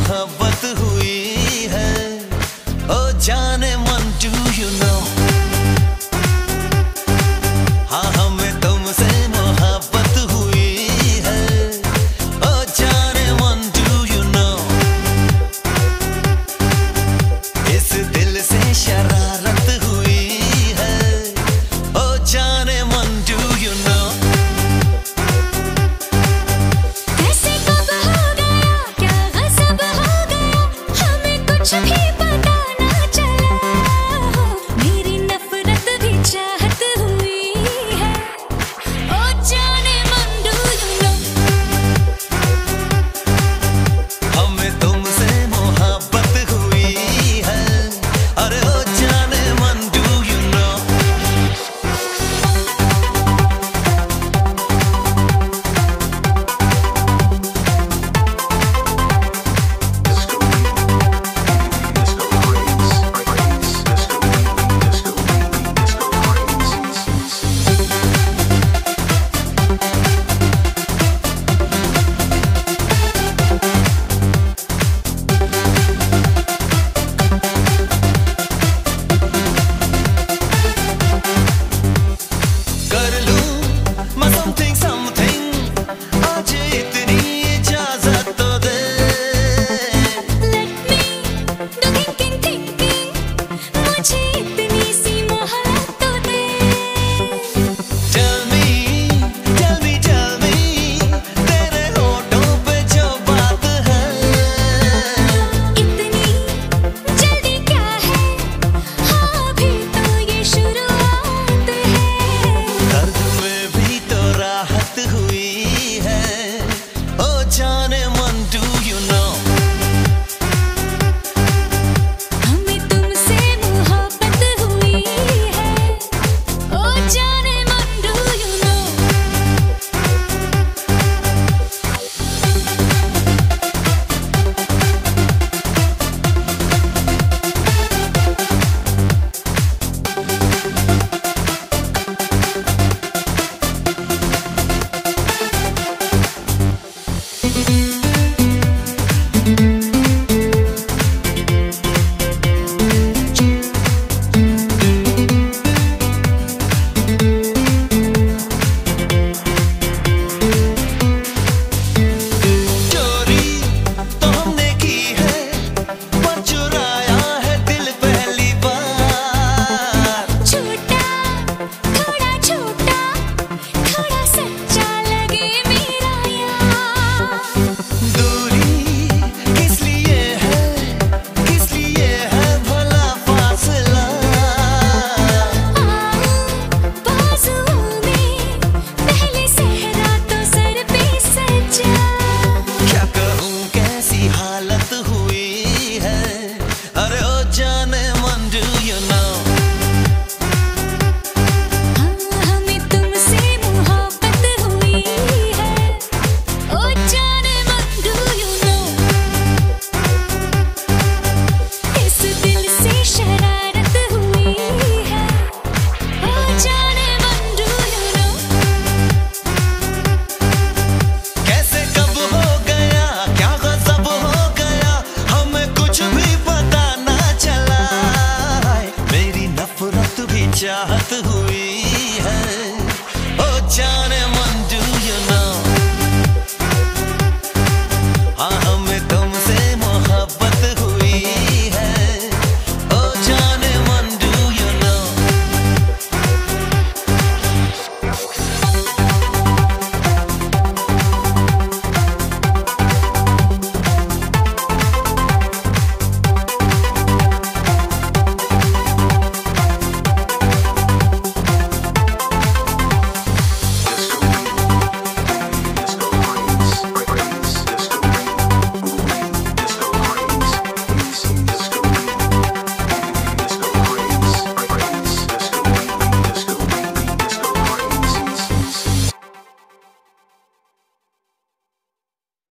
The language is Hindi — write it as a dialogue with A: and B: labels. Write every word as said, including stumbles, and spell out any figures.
A: मोहब्बत हुई है। ओ जाने मन, डू यू नो, हाँ हमें तुमसे मोहब्बत हुई है। ओ जाने मन, डू यू नो, इस दिल से शरारत हुई है। ओ जाने मन, डू यू नो।
B: कैसे कब हो गया, क्या गज़ब हो गया, हमें कुछ भी पता ना चला। मेरी नफरत भी चाहत हुई है। ओ जाने मन, डू यू नो,
A: हमें तुमसे मोहब्बत हुई है। अरे ओ जाने मन, डू यू नो। कर लूं मैं something something, आज इतनी इजाजत तो दे।
B: let me do thinking thinking, मुझे इतनी सी मोहलत तो दे।
A: Tell me, tell me, tell me, तेरे होठों पे जो बात है।
B: इतनी जल्दी क्या है, हाँ अभी तो ये शुरुआत है।
A: दर्द में भी तो राहत हुई है। ओ जाने